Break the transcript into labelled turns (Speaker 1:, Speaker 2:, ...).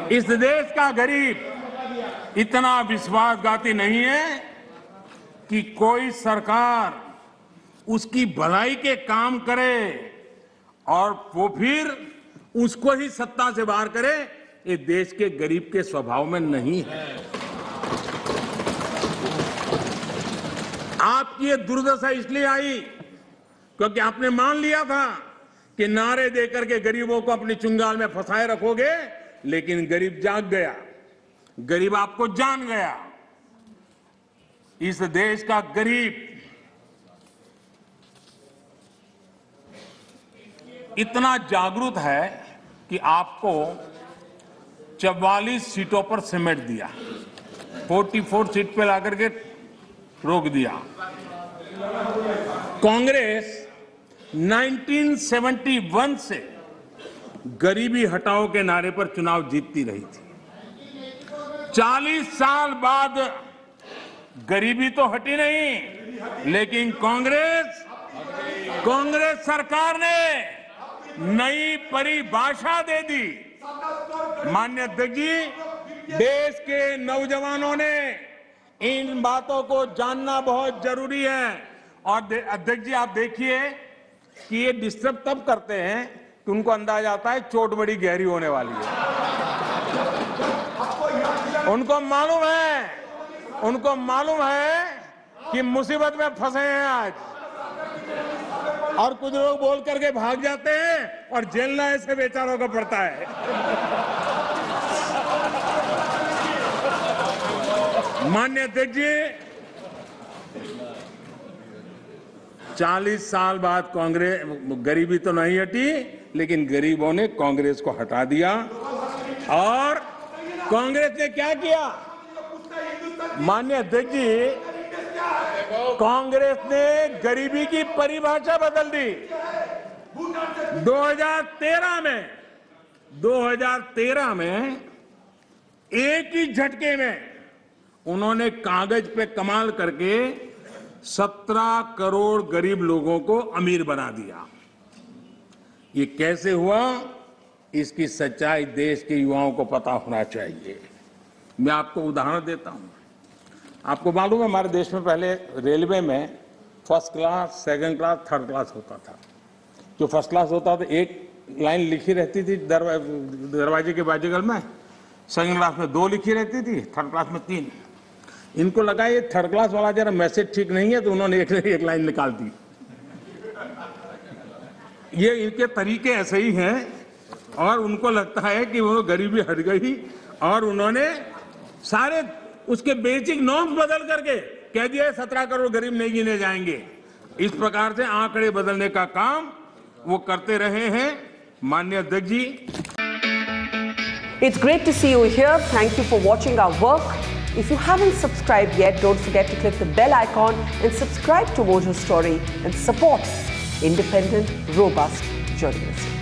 Speaker 1: इस देश का गरीब इतना विश्वासघाती नहीं है कि कोई सरकार उसकी भलाई के काम करे और वो फिर उसको ही सत्ता से बाहर करे। ये देश के गरीब के स्वभाव में नहीं है। आपकी ये दुर्दशा इसलिए आई क्योंकि आपने मान लिया था कि नारे देकर के गरीबों को अपनी चुंगाल में फंसाए रखोगे, लेकिन गरीब जाग गया, गरीब आपको जान गया। इस देश का गरीब इतना जागरूक है कि आपको 44 सीटों पर समेट दिया, 44 सीट पे लाकर के रोक दिया। कांग्रेस 1971 से गरीबी हटाओ के नारे पर चुनाव जीतती रही थी। 40 साल बाद गरीबी तो हटी नहीं, लेकिन कांग्रेस सरकार ने नई परिभाषा दे दी। माननीय अध्यक्ष जी, देश के नौजवानों ने इन बातों को जानना बहुत जरूरी है। और अध्यक्ष जी, आप देखिए कि ये डिस्टर्ब तब करते हैं कि उनको अंदाजा आता है चोट बड़ी गहरी होने वाली है। उनको मालूम है कि मुसीबत में फंसे हैं आज, और कुछ लोग बोल करके भाग जाते हैं और झेलना ऐसे बेचारों को पड़ता है। माननीय अध्यक्ष जी, 40 साल बाद कांग्रेस गरीबी तो नहीं हटी, लेकिन गरीबों ने कांग्रेस को हटा दिया। और कांग्रेस ने क्या किया? माननीय अध्यक्ष जी, कांग्रेस ने गरीबी की परिभाषा बदल दी। 2013 में एक ही झटके में उन्होंने कागज पे कमाल करके 17 करोड़ गरीब लोगों को अमीर बना दिया। ये कैसे हुआ, इसकी सच्चाई देश के युवाओं को पता होना चाहिए। मैं आपको उदाहरण देता हूं। आपको मालूम है, हमारे देश में पहले रेलवे में first class, second class, third class होता था। जो फर्स्ट क्लास होता था, एक लाइन लिखी रहती थी दरवाजे के बाजूगल में, सेकंड क्लास में 2 लिखी रहती थी, थर्ड क्लास में 3। इनको लगा ये थर्ड क्लास वाला जरा मैसेज ठीक नहीं है, तो उन्होंने एक लाइन निकाल दी। ये इनके तरीके ऐसे ही हैं, और उनको लगता है कि वो गरीबी हट गई, और उन्होंने सारे उसके बेसिक नॉर्म्स बदल करके कह दिया 17 करोड़ गरीब नहीं गिने जाएंगे। इस प्रकार से आंकड़े बदलने का काम वो करते रहे हैं। माननीय अध्यक्ष जी,
Speaker 2: It's great to see you here. Thank you for watching our work. If you haven't subscribed yet, don't forget to click the bell icon and subscribe to Mojo Story and support independent, robust journalism.